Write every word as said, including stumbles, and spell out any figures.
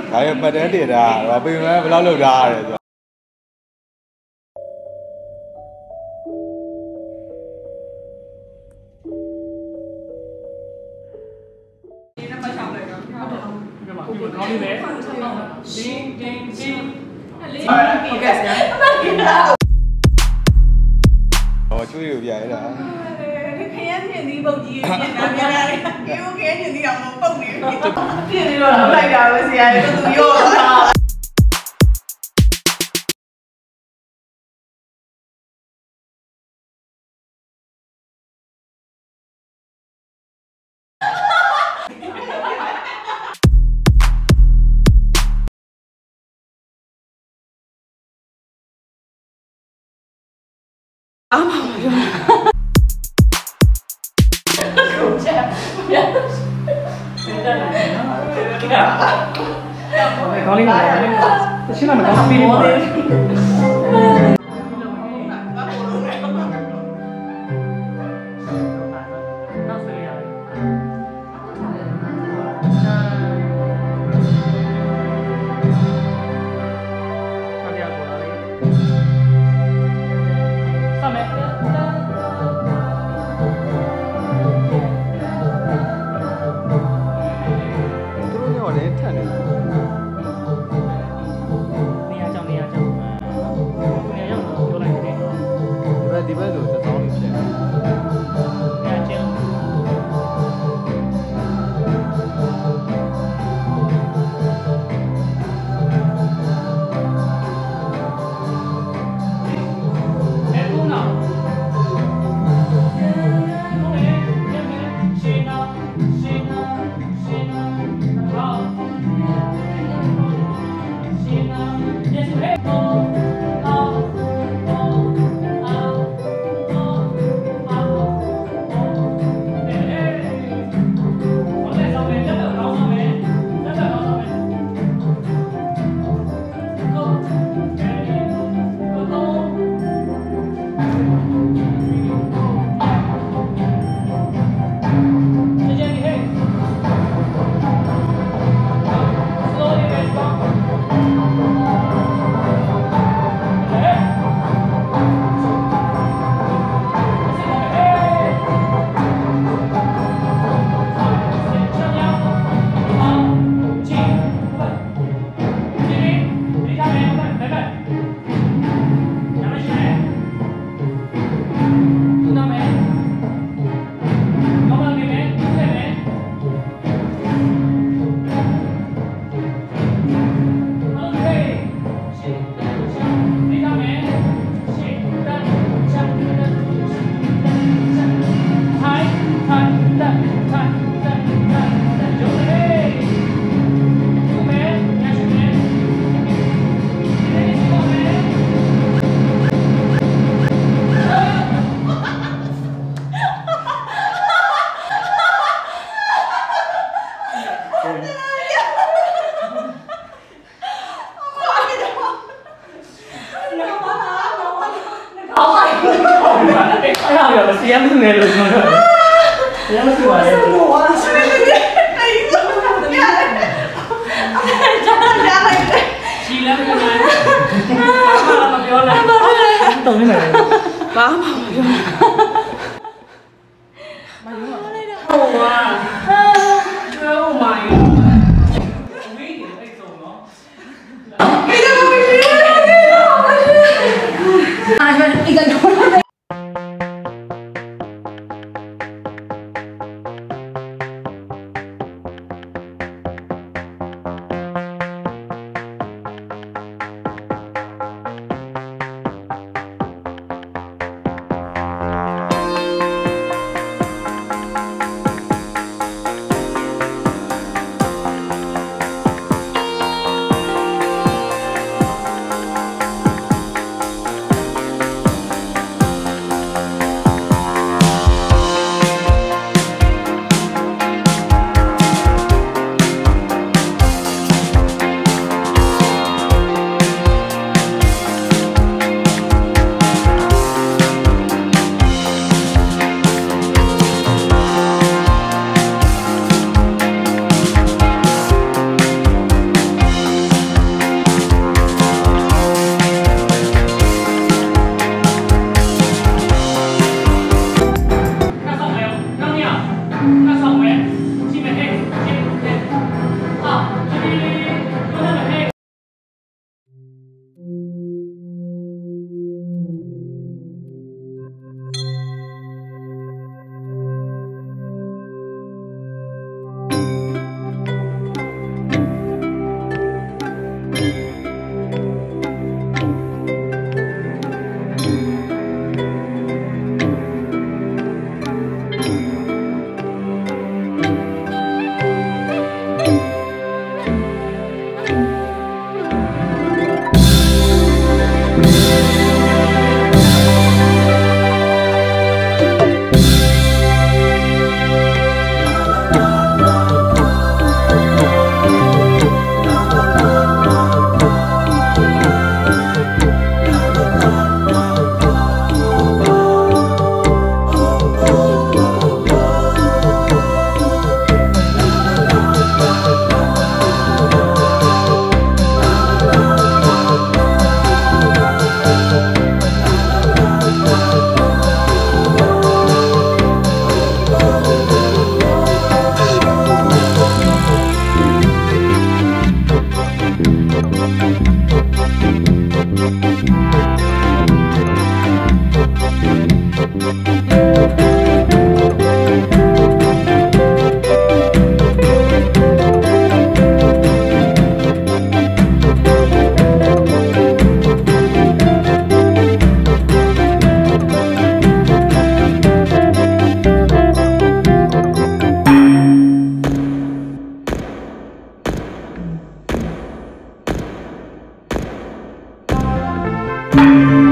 ဒါရပတ်တန်းတည်တာတော့ပြင်မဲ့ဘယ်လောက်လောက်ထားရတယ်ဆိုကောင်းပြီလေရှင်းတင်းရှင်းဟုတ်ကဲ့ဆရာဟောကျွေးရပြရတာခရမ်းမြင်သီးပုတ်ကြီးပြင်တာများများလေးဒီလိုခရမ်းမြင်သီးအောင်ပုတ်နေပြီပြင်ပြီးတော့လောက်လိုက်တာပဲဆရာရဲ့သူရောအားမပါပြောကိုချာရတယ်တယ်နော်ကောင်းလေးပါတချို့ကမကောင်းပြီးပါဒီဘက်ဆိုတစ်သောင်းလေးဖြစ်တယ်။ညကျင်းအဲ့ဒါပြောစီးရမနေလို့ကျွန်တော်စီးရမစီးပါနဲ့ကျွန်တော်ဟာစီးနေတယ်အဲ့ဒီတော့ရတယ်အဲ့ဒါကြားလိုက်တယ်စီးလည်းမနိုင်ဘာမှမပြောလိုက်တော့နေတယ်ဘာမှမပြောမယူပါဟိုဝါကျွဲဦးမိုင်းဝေးနေအဲ့ဆုံးနော်အဲ့ဒါမရှိဘူးအားရအိတ်ကတော့။